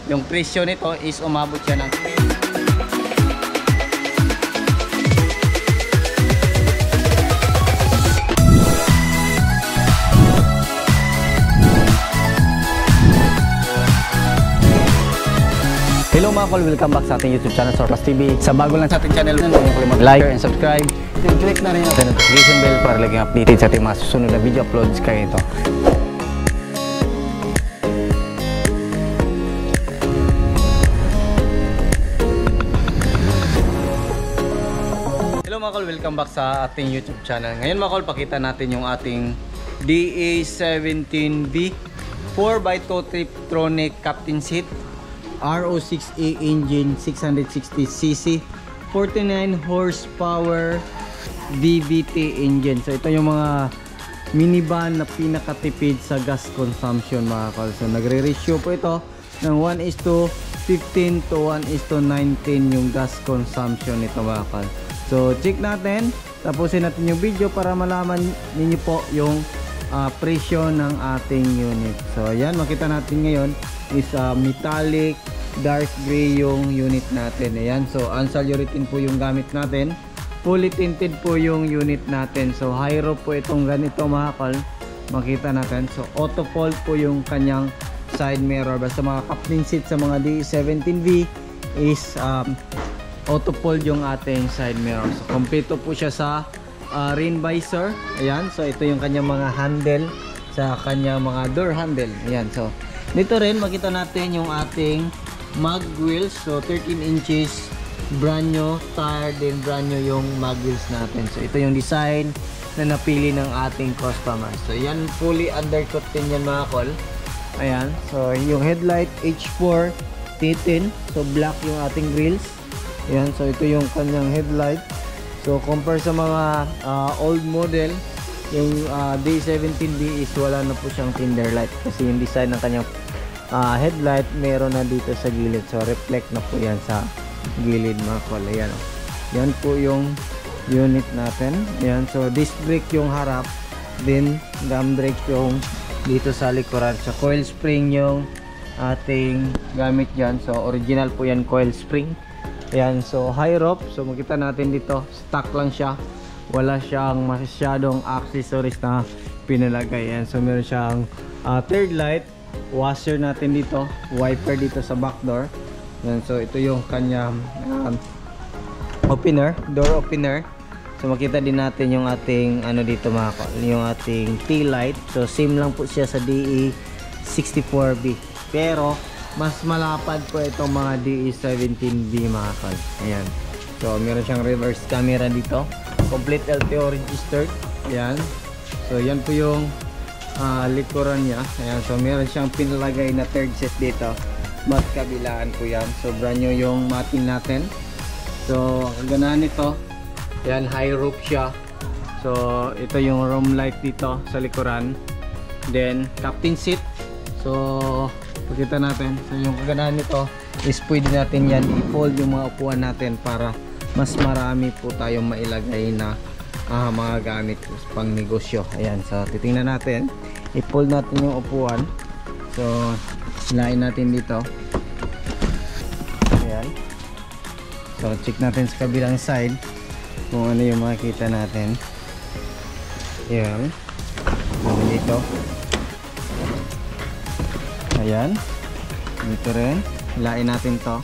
yung presyo nito is umabot siya ng Hello mga kol, welcome back sa ating YouTube channel, Sorpas TV. Sa bago lang sa ating channel, huwag kalimut like and subscribe. Click na rin yung notification bell para laging updated sa ating mga susunod na video uploads kayo ito. Hello mga kol, welcome back sa ating YouTube channel. Ngayon mga kol, pakita natin yung ating DA17V 4x2 Tiptronic Captain Seat RO6A engine, 660cc, 49 horsepower DVT engine. So ito yung mga minivan na pinakatipid sa gas consumption mga kol. So nagre-ratio po ito ng 1:15 to 1:19 yung gas consumption nito mga kol. So check natin, tapusin natin yung video para malaman ninyo po yung presyo ng ating unit. So ayan, makita natin ngayon is metallic dark gray yung unit natin. Ayan, so Ansalurethane po yung gamit natin, fully tinted po yung unit natin. So high rope po itong ganito mga kol, makita natin. So auto fold po yung kanyang side mirror. Basta mga captain seat sa mga D17V is auto fold yung ating side mirror. So kompleto po siya sa rain visor. Ayan, so ito yung kanyang mga handle sa kanyang mga door handle. Ayan, so dito rin makita natin yung ating mag wheels. So 13 inches brand new tire din, brand new yung mag wheels natin. So ito yung design na napili ng ating customer. So yan, fully undercut din yan mga kol. Ayan, so yung headlight H4 T10, so black yung ating grills. Ayan, so ito yung kanyang headlight. So compare sa mga old model, yung D17V is wala na po siyang fender light kasi yung design ng kanyang headlight meron na dito sa gilid. So reflect na po yan sa gilid mga kol. Ayan, yan po yung unit natin. Ayan, so disc brake yung harap, then drum brake yung dito sa likuran. So coil spring yung ating gamit dyan. So original po yan, coil spring. Ayan, so high rope. So makita natin dito, stock lang siya, wala siyang masyadong accessories na pinalagay. Ayan, so meron siyang third light, washer natin dito, wiper dito sa back door. Ayan, so ito yung kanyang opener, door opener. So makita din natin yung ating ano dito mga kol, yung ating tail light. So same lang po siya sa DE64V, pero mas malapad po itong mga DE17V mga kol. Ayan, so meron siyang reverse camera dito, complete LTO registered. Ayan, so yan po yung likuran niya. Ayan, so meron siyang pinalagay na third set dito, mat kabilaan po yan. So brand new yung matin natin. So ang ganahan nito, ayan, high roof siya. So ito yung room light dito sa likuran, then captain seat. So pakita natin, so yung kaganahan nito is pwede natin yan i-fold yung mga upuan natin para mas marami po tayong mailagay na mga gamit pang negosyo. Ayan, so titingnan natin, i-fold natin yung upuan. So hilain natin dito. Ayan, so check natin sa kabilang side kung ano yung makikita natin. Ayan, dito. Ayan, dito rin, hilain natin to.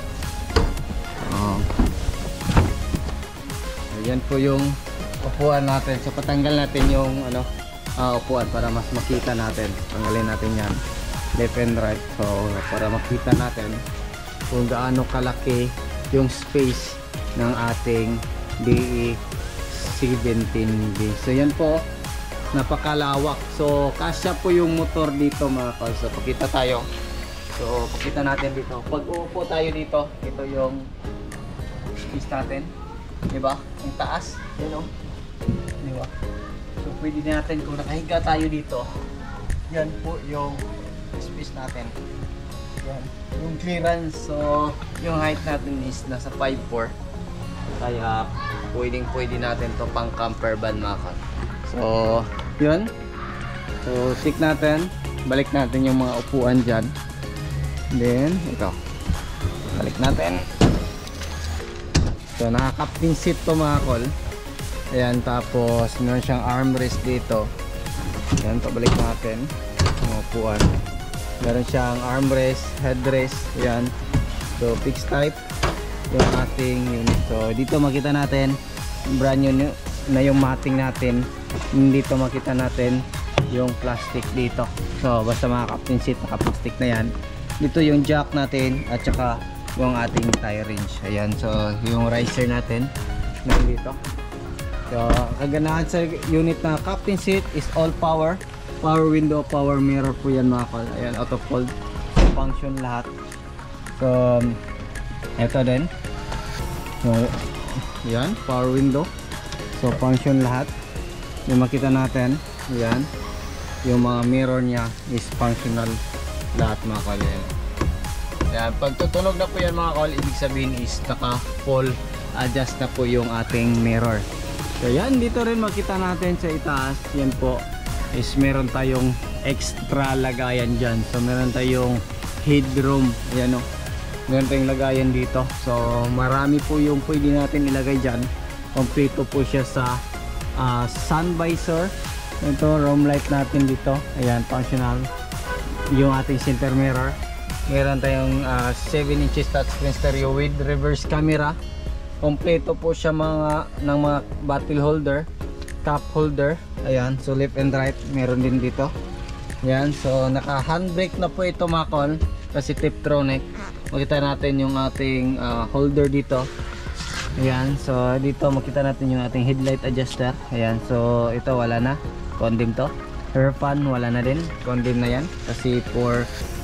Ayan po yung upuan natin. So patanggal natin yung upuan para mas makita natin. Tanggalin natin yan, left and right. So para makita natin kung gaano kalaki yung space ng ating DE17V. So yan po, napakalawak. So kasya po yung motor dito mga kol. So pakita tayo. So pakita natin dito. Pag uupo tayo dito, ito yung space natin, diba? Ang taas, yun o, diba? So pwede natin, kung nakahiga tayo dito, yan po yung space natin. Yan, yung clearance. So yung height natin is nasa 5'4", kaya pwede natin to pang camper van mga kol. So yun, so check natin, balik natin yung mga upuan dyan. Then ito, balik natin. So naka-captain seat to mga kol. Ayan, tapos meron siyang armrest dito. Ayan, pabalik natin yung upuan. Meron siyang armrest, headrest. Ayan, so fixed type yung ating unit. So dito makita natin brand new na yung mating natin. Dito makita natin yung plastic dito. So basta mga captain seat, naka-plastic na yan. Dito yung jack natin at saka yung ating tire range. Ayan, so yung riser natin nandito. So kaganahan sa unit na captain seat is all power. Power window, power mirror po yan mga kol. Ayan, auto fold, function lahat. So ito din. So yan, power window. So function lahat. Yung makita natin, yan. Yung mga mirror niya is functional lahat mga kol. Yan, pag tutunog na po yan mga kol, ibig sabihin is naka full adjust na po yung ating mirror. So yan, dito rin makita natin sa itaas, yan po is meron tayong extra lagayan dyan. So meron tayong headroom, yan o, meron tayong lagayan dito. So marami po yung pwede natin ilagay dyan. Kompleto po siya sa sun visor. Ito, room light natin dito, ayan, functional. Yung ating center mirror, meron tayong 7 inches touchscreen stereo with reverse camera. Kompleto po siya ng mga bottle holder, cup holder. Ayan, so left and right meron din dito. Ayan, so naka handbrake na po ito mga kol kasi Tiptronic. Makita natin yung ating holder dito. Ayan, so dito makita natin yung ating headlight adjuster. Ayan, so ito wala na, condemn to. Air fan wala na din, condemn na yan kasi for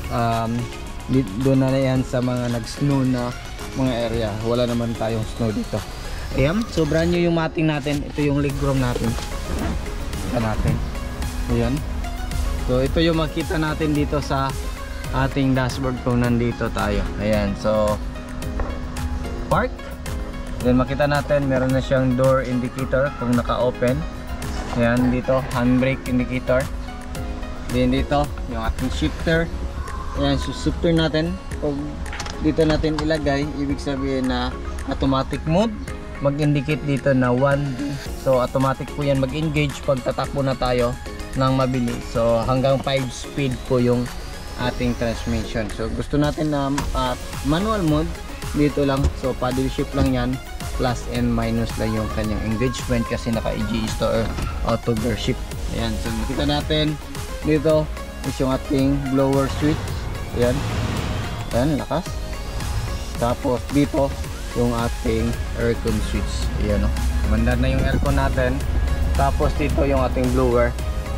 doon na yan sa mga nag-snow na mga area. Wala naman tayong snow dito. Ayan, so brand new yung mating natin. Ito yung legroom natin. Kita natin. Ayan. So ito yung makita natin dito sa ating dashboard kung nandito tayo. Ayan, so park. Then makita natin meron na siyang door indicator kung naka-open. Ayan, dito handbrake indicator. Then dito yung ating shifter. Ayan, so shifter natin. Pag dito natin ilagay, ibig sabihin na automatic mode. Mag-indicate dito na 1D. So automatic po yan mag-engage pag tatakbo na tayo ng mabilis. So hanggang 5 speed po yung ating transmission. So gusto natin na manual mode, dito lang. So paddle shift lang yan. Plus and minus lang yung kanyang engagement kasi naka-EGS to or auto gear shift. Ayan, so makita natin dito is yung ating blower switch. Ayan. Ayan, lakas. Tapos dito yung ating aircon switch. Ayan o. Mandar na yung aircon natin. Tapos dito yung ating blower.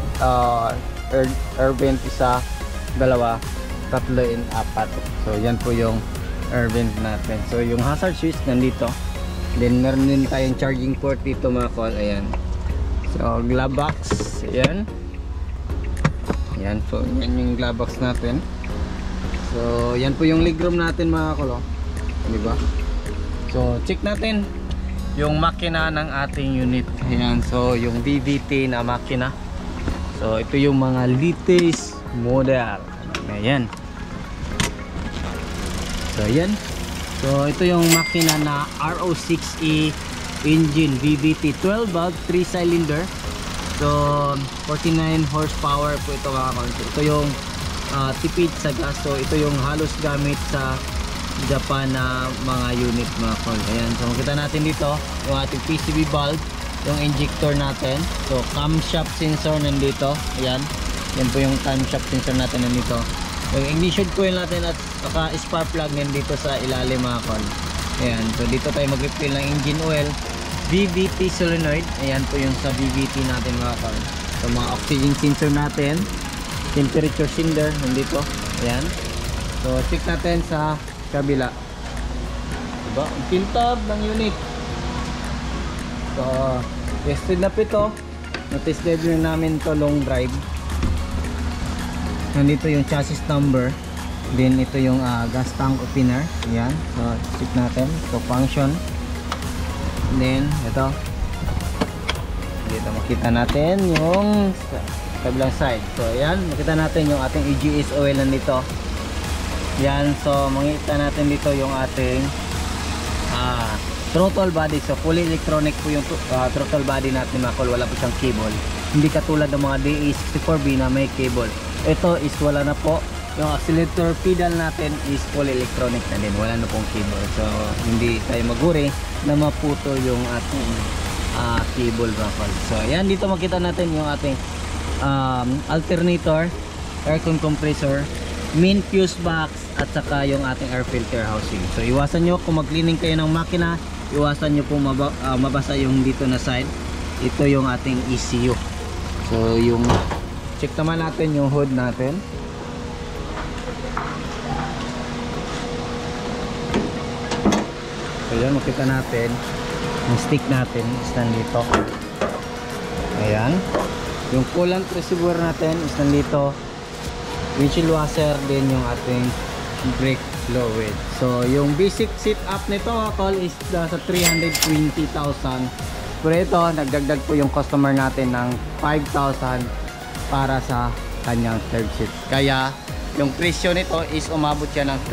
Air vent isa, dalawa, tatlo, and apat. So yan po yung air vent natin. So yung hazard switch nandito. Then meron din tayong charging port dito mga kol. Ayan. So glove box. Ayan. Ayan po. Yan yung glove box natin. So yan po yung legroom natin mga kol. Diba? So check natin yung makina ng ating unit. Ayan. So yung VVT na makina. So ito yung mga latest model. Ayan. So ayan. So ito yung makina na RO6E engine VVT 12 valve 3 cylinder. So 49 horsepower po ito mga kol. Ito yung tipid sa gas. So ito yung halos gamit sa Japan na mga unit mga kol. Ayan, so makita natin dito yung ating PCB valve, yung injector natin. So camshaft sensor nandito. Ayan, yan po yung camshaft sensor natin nandito. Yung ignition coil natin at saka spark plug nandito sa ilalim mga kol. Ayan, so dito tayo mag-refill ng engine oil, VVT solenoid. Ayan po yung sa VVT natin mga kol. So mga oxygen sensor natin, temperature sender nandito. Ayan, so check natin sa kabila. Diba? Ang kintab ng unit. So tested na po ito. Na-test drive namin to long drive. Nandito yung chassis number. Then ito yung gas tank opener. Ayan. So check natin. So function. Then ito. Dito makita natin yung kabilang side. So ayan. Makita natin yung ating EGS oil nandito. Yan, so makita natin dito yung ating throttle body. So fully electronic po yung throttle body natin mga kol, wala po siyang cable. Hindi katulad ng mga DA64B na may cable. Ito is wala na po. Yung accelerator pedal natin is fully electronic na din, wala na pong cable. So hindi tayo maguri na maputo yung ating cable mga kol. So yan, dito makita natin yung ating alternator, aircon compressor, main fuse box, at saka yung ating air filter housing. So iwasan nyo kung mag-cleaning kayo ng makina, iwasan nyo po mabasa yung dito na side. Ito yung ating ECU. So yung check naman natin yung hood natin. So yan, makita natin yung stick natin is nandito. Ayan, yung coolant reservoir natin is nandito, windshield washer, din yung ating brake fluid. So yung basic setup nito mga tol is sa 320,000. Pero ito, nagdagdag po yung customer natin ng 5,000 para sa kanyang third seat. Kaya yung presyo nito is umabot siya ng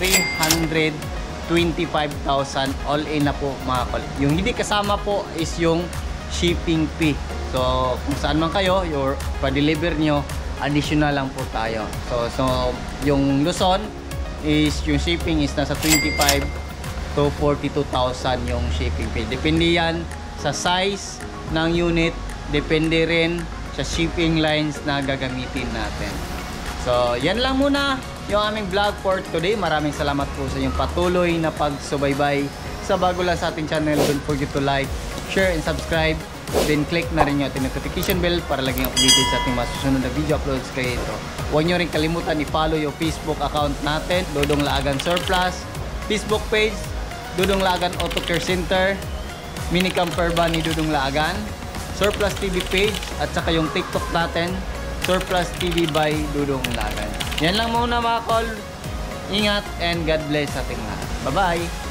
325,000 all in na po mga tol. Yung hindi kasama po is yung shipping fee. So kung saan man kayo, your pa-deliver nyo, additional lang po tayo. So yung Luzon is yung shipping is nasa 25 to 42,000 yung shipping fee. Depende yan sa size ng unit, depende rin sa shipping lines na gagamitin natin. So yan lang muna yung aming vlog for today. Maraming salamat po sa inyong patuloy na pagsubaybay. Sa bago lang sa ating channel, don't forget to like, share, and subscribe. Then click na rin yung ating notification bell para laging updated sa ating masusunod na video uploads kayo ito. Huwag nyo rin kalimutan i-follow yung Facebook account natin, Dudong Laagan Surplus, Facebook page, Dudong Laagan Auto Care Center, Mini Camper Van ni Dudong Laagan, Surplus TV page, at saka yung TikTok natin, Surplus TV by Dudong Laagan. Yan lang muna mga kol. Ingat and God bless sa ating lahat. Bye-bye!